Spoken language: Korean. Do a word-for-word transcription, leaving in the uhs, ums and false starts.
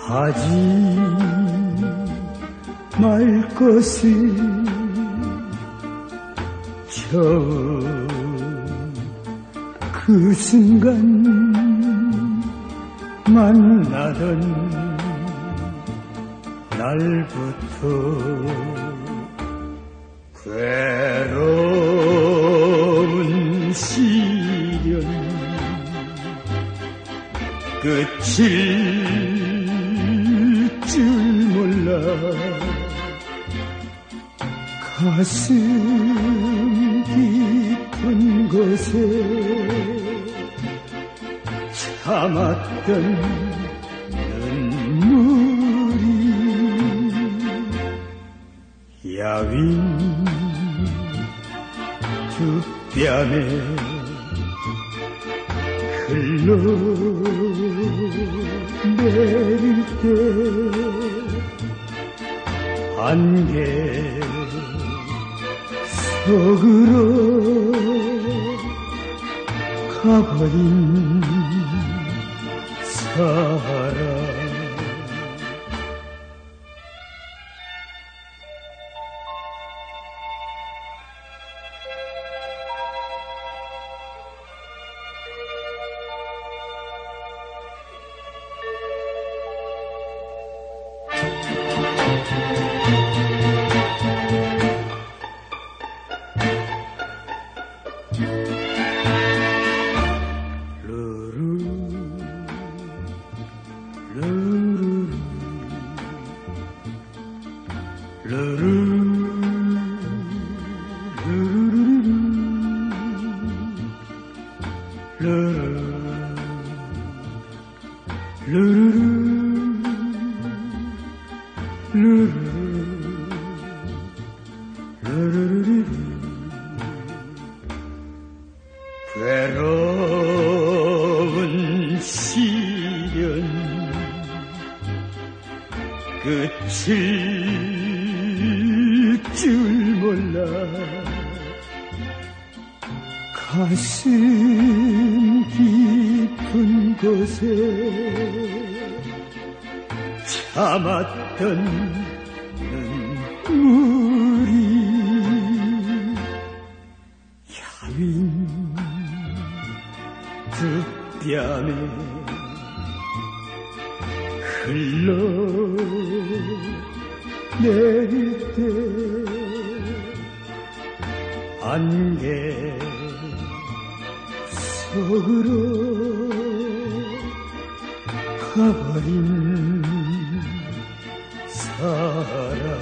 하지 말 것을 처음 그 순간 만나던 날부터 괴로운 시련 끝일 줄 몰라 가슴 깊은 곳에 참았던 눈물이 야윈 두 뺨에 흘러내릴 때 안개 속으로 가버린 사람 괴로운 시련 끝일 줄 몰라 가슴 깊은 곳에 참았던 눈물이 야윈 두 뺨에 흘러내릴 때 안개 속으로 가버린 사람